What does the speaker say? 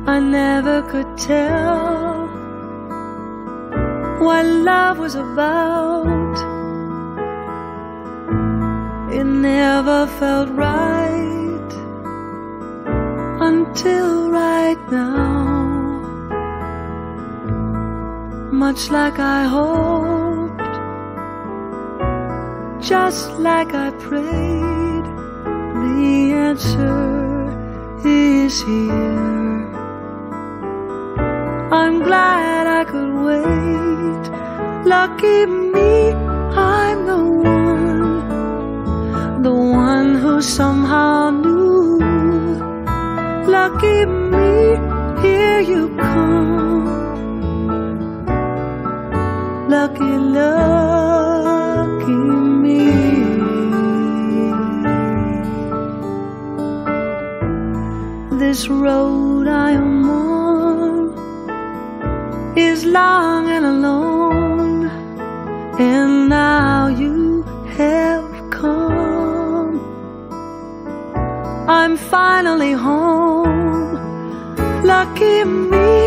I never could tell what love was about. It never felt right until right now. Much like I hoped, just like I prayed, the answer is here. I'm glad I could wait. Lucky me, I'm the one who somehow knew. Lucky me, here you come. Lucky, lucky me. This road I am on is long and alone, and now you have come. I'm finally home. Lucky me,